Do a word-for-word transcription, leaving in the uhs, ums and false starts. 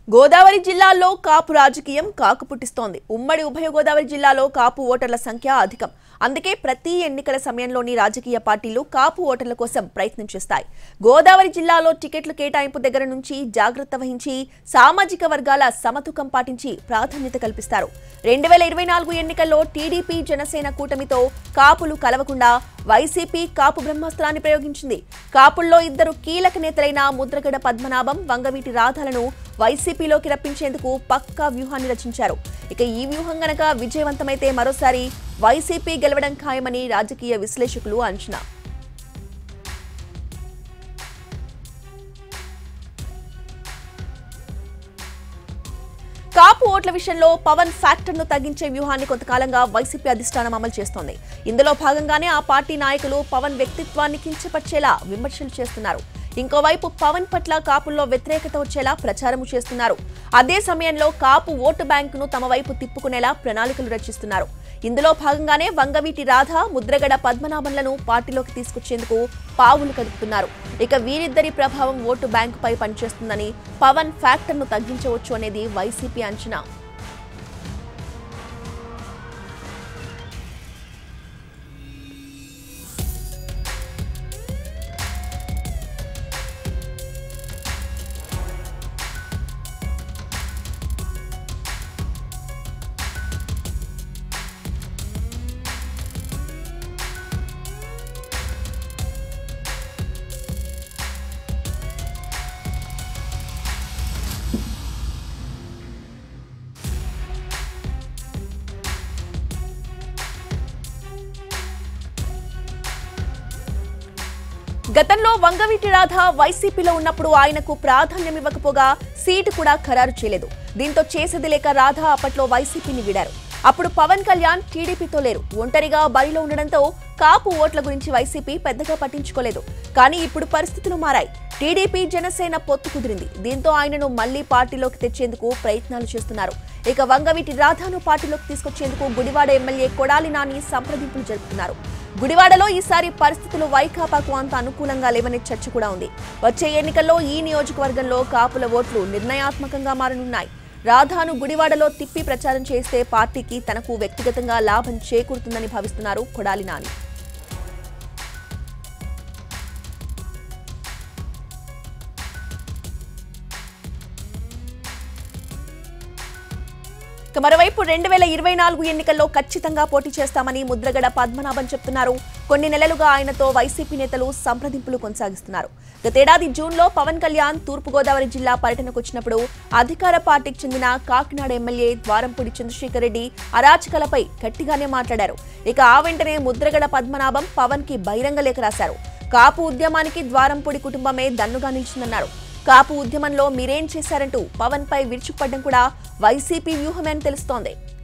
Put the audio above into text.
గోదావరి జిల్లాలో కాపు రాజకీయం కాకు పుట్టిస్తోంది. ఉమ్మడి ఉభయ గోదావరి జిల్లాలో కాపు ఓటర్ల సంఖ్య అధికం. అందుకే ప్రతి ఎన్నికల సమయంలోని రాజకీయ పార్టీలు కాపు ఓటర్ల కోసం ప్రయత్నం చేస్తాయి. గోదావరి జిల్లాలో టికెట్ల కేటాయింపు దగ్గర నుంచి జాగ్రత్త వహించి సామాజిక వర్గాల సమతుకం పాటించి ప్రాధాన్యత కల్పిస్తారు. రెండు వేల ఇరవై నాలుగు ఎన్నికల్లో టీడీపీ జనసేన కూటమితో కాపులు కలవకుండా వైసీపీ కాపు బ్రహ్మాస్త్రాన్ని ప్రయోగించింది. కాపుల్లో ఇద్దరు కీలక నేతలైన ముద్రగడ పద్మనాభం, వంగవీటి రాధాలను వైసీపీలోకి రప్పించేందుకు పక్కా వ్యూహాన్ని రచించారు. ఇక ఈ వ్యూహం గనక విజయవంతమైతే మరోసారి వైసీపీ గెలవడం ఖాయమని రాజకీయ విశ్లేషకులు అంచనా. కాపు ఓట్ల విషయంలో పవన్ ఫ్యాక్టర్ను తగ్గించే వ్యూహాన్ని కొంతకాలంగా వైసీపీ అధిష్టానం అమలు చేస్తోంది. ఇందులో భాగంగానే ఆ పార్టీ నాయకులు పవన్ వ్యక్తిత్వాన్ని కించపరిచేలా విమర్శలు చేస్తున్నారు. ఇంకోవైపు పవన్ పట్ల కాపుల్లో వ్యతిరేకత వచ్చేలా ప్రచారం చేస్తున్నారు. అదే సమయంలో కాపు ఓటు బ్యాంకును తమ వైపు తిప్పుకునేలా ప్రణాళికలు రచిస్తున్నారు. ఇందులో భాగంగానే వంగవీటి రాధ, ముద్రగడ పద్మనాభంలను పార్టీలోకి తీసుకొచ్చేందుకు పావులు కదుపుతున్నారు. ఇక వీరిద్దరి ప్రభావం ఓటు బ్యాంకుపై పనిచేస్తుందని, పవన్ ఫ్యాక్టర్ను తగ్గించవచ్చు అనేది వైసీపీ అంచనా. గతంలో వంగవీటి రాధ వైసీపీలో ఉన్నప్పుడు ఆయనకు ప్రాధాన్యం ఇవ్వకపోగా సీటు కూడా ఖరారు చేయలేదు. దీంతో చేసేది లేక రాధ అప్పట్లో వైసీపీని వీడారు. అప్పుడు పవన్ కళ్యాణ్ టీడీపీతో లేరు, ఒంటరిగా బరిలో ఉండడంతో కాపు ఓట్ల గురించి వైసీపీ పెద్దగా పట్టించుకోలేదు. కానీ ఇప్పుడు పరిస్థితులు మారాయి. టీడీపీ జనసేన పొత్తు కుదిరింది. దీంతో ఆయనను మళ్లీ పార్టీలోకి తెచ్చేందుకు ప్రయత్నాలు చేస్తున్నారు. ఇక వంగవీటి రాధను పార్టీలోకి తీసుకొచ్చేందుకు గుడివాడ ఎమ్మెల్యే కొడాలి నాని సంప్రదింపులు జరుపుతున్నారు. గుడివాడలో ఈసారి పరిస్థితులు వైకాపాకు అంత అనుకూలంగా లేవనే చర్చ కూడా ఉంది. వచ్చే ఎన్నికల్లో ఈ నియోజకవర్గంలో కాపుల ఓట్లు నిర్ణయాత్మకంగా మారనున్నాయి. రాధాను గుడివాడలో తిప్పి ప్రచారం చేస్తే పార్టీకి తనకు వ్యక్తిగతంగా లాభం చేకూరుతుందని భావిస్తున్నారు కొడాలి నాని. మరోవైపు రెండు వేల ఇరవై నాలుగు ఎన్నికల్లో ఖచ్చితంగా పోటీ చేస్తామని ముద్రగడ పద్మనాభం చెప్తున్నారు. కొన్ని నెలలుగా ఆయనతో వైసీపీ నేతలు సంప్రదింపులు కొనసాగిస్తున్నారు. గతేడాది జూన్లో పవన్ కళ్యాణ్ తూర్పుగోదావరి జిల్లా పర్యటనకు వచ్చినప్పుడు అధికార పార్టీకి చెందిన కాకినాడ ఎమ్మెల్యే ద్వారంపూడి చంద్రశేఖర్ రెడ్డి అరాచకాలపై గట్టిగానే మాట్లాడారు. ఇక ఆ వెంటనే ముద్రగడ పద్మనాభం పవన్ కి బహిరంగ లేఖ రాశారు. కాపు ఉద్యమానికి ద్వారంపూడి కుటుంబమే దన్నుగా నిలిచిందన్నారు. కాపు ఉద్యమంలో మీరేం చేశారంటూ పవన్ పై విరుచుకుపడ్డం కూడా వైసీపీ వ్యూహమే అని తెలుస్తోంది.